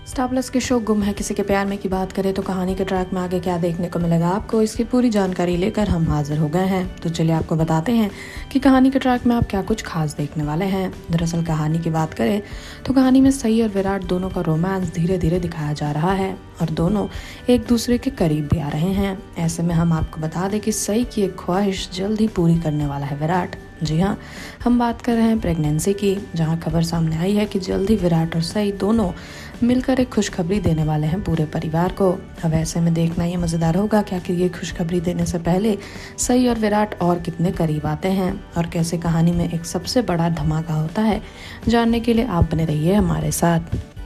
Star plus के show गुम है किसी के प्यार में की बात करें तो कहानी के ट्रैक में आगे क्या देखने को मिलेगा आपको, इसकी पूरी जानकारी लेकर हम हाजिर हो गए हैं। तो चलिए आपको बताते हैं कि कहानी के ट्रैक में आप क्या कुछ खास देखने वाले हैं। दरअसल कहानी की बात करें तो कहानी में सई और विराट दोनों का रोमांस धीरे धीरे दिखाया जा रहा है और दोनों एक दूसरे के करीब भी आ रहे हैं। ऐसे में हम आपको बता दें कि सई की एक ख्वाहिश जल्द ही पूरी करने वाला है विराट। जी हाँ, हम बात कर रहे हैं प्रेगनेंसी की, जहां खबर सामने आई है कि जल्द ही विराट और सई दोनों मिलकर एक खुशखबरी देने वाले हैं पूरे परिवार को। अब ऐसे में देखना ये मज़ेदार होगा क्या कि ये खुशखबरी देने से पहले सई और विराट और कितने करीब आते हैं और कैसे कहानी में एक सबसे बड़ा धमाका होता है। जानने के लिए आप बने रहिए हमारे साथ।